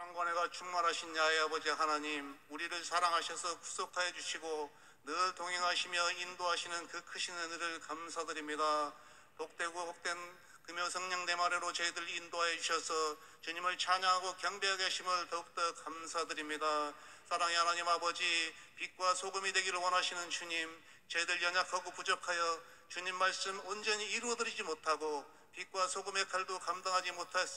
강권회가 충만하신 야훼 아버지 하나님, 우리를 사랑하셔서 구속하여 주시고 늘 동행하시며 인도하시는 그 크신 은혜를 감사드립니다. 복되고 복된 금요 성령 대마례로 저희들 인도하여 주셔서 주님을 찬양하고 경배하게 하심을 더욱더 감사드립니다. 사랑의 하나님 아버지, 빛과 소금이 되기를 원하시는 주님, 저희들 연약하고 부족하여 주님 말씀 온전히 이루어드리지 못하고 빛과 소금의 칼도 감당하지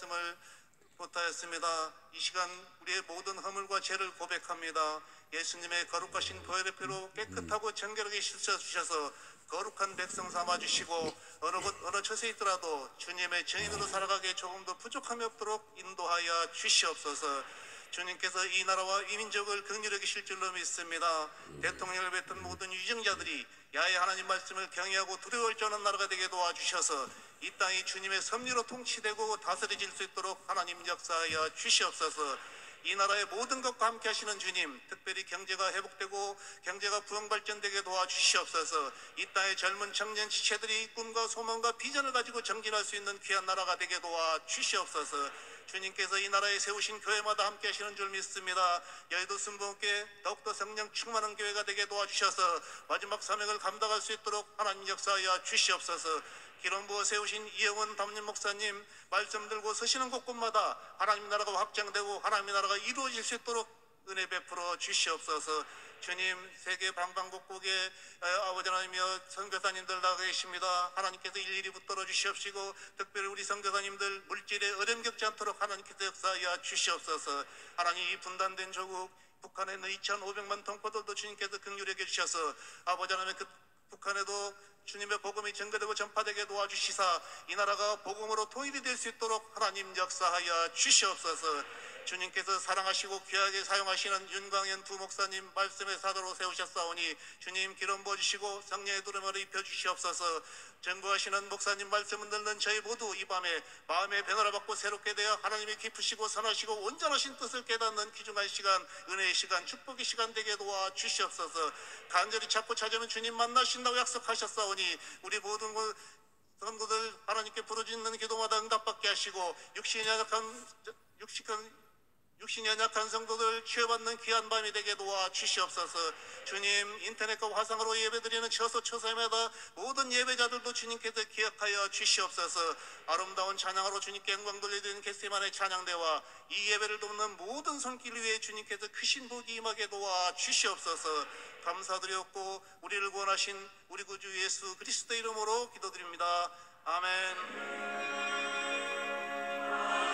못하였습니다. 이 시간 우리의 모든 허물과 죄를 고백합니다. 예수님의 거룩하신 보혈의 피로 깨끗하고 정결하게 씻어주셔서 거룩한 백성 삼아주시고 어느 처에 있더라도 주님의 증인으로 살아가기에 조금도 부족함이 없도록 인도하여 주시옵소서. 주님께서 이 나라와 이 민족을 긍휼히 여기실 줄로 믿습니다. 대통령을 뱉은 모든 유정자들이 야훼 하나님 말씀을 경외하고 두려워할 줄 아는 나라가 되게 도와주셔서 이 땅이 주님의 섭리로 통치되고 다스려질 수 있도록 하나님 역사하여 주시옵소서. 이 나라의 모든 것과 함께 하시는 주님, 특별히 경제가 회복되고 경제가 부흥발전되게 도와주시옵소서. 이 땅의 젊은 청년 지체들이 꿈과 소망과 비전을 가지고 정진할 수 있는 귀한 나라가 되게 도와주시옵소서. 주님께서 이 나라에 세우신 교회마다 함께 하시는 줄 믿습니다. 여의도 순복음교회 더욱더 성령 충만한 교회가 되게 도와주셔서 마지막 사명을 감당할 수 있도록 하나님 역사하여 주시옵소서. 기름 부어 세우신 이영원 담임 목사님 말씀 들고 서시는 곳곳마다 하나님 나라가 확장되고 하나님의 나라가 이루어질 수 있도록 은혜 베풀어 주시옵소서. 주님, 세계 방방곡곡에 아버지 하나님이여 선교사님들 나가 계십니다. 하나님께서 일일이 붙들어 주시옵시고 특별히 우리 선교사님들 물질에 어려움 겪지 않도록 하나님께서 역사하여 주시옵소서. 하나님, 이 분단된 조국 북한에 있는 2,500만 동포들도 주님께서 긍휼히 여겨 주셔서 아버지 하나님의 그 북한에도 주님의 복음이 전개되고 전파되게 도와주시사 이 나라가 복음으로 통일이 될 수 있도록 하나님 역사하여 주시옵소서. 주님께서 사랑하시고 귀하게 사용하시는 윤광현 부목사님 말씀의 사도로 세우셨사오니 주님 기름 부어주시고 성령의 두루마리 입혀주시옵소서. 전구하시는 목사님 말씀을 듣는 저희 모두 이 밤에 마음의 변화를 받고 새롭게 되어 하나님의 깊으시고 선하시고 온전하신 뜻을 깨닫는 귀중한 시간, 은혜의 시간, 축복의 시간 되게 도와주시옵소서. 간절히 찾고 찾으면 주님 만나신다고 약속하셨사오니 우리 모든 성도들 하나님께 부르짖는 기도마다 응답받게 하시고 육신이 연약한 성도들 치유받는 귀한 밤이 되게 도와주시옵소서. 주님, 인터넷과 화상으로 예배드리는 처소처소마다 모든 예배자들도 주님께서 기억하여 주시옵소서. 아름다운 찬양으로 주님께 영광 돌려드리는 겟세마네 찬양대와 이 예배를 돕는 모든 손길 위에 주님께서 크신 복이 임하게 도와주시옵소서. 감사드렸고 우리를 구원하신 우리 구주 예수 그리스도 이름으로 기도드립니다. 아멘.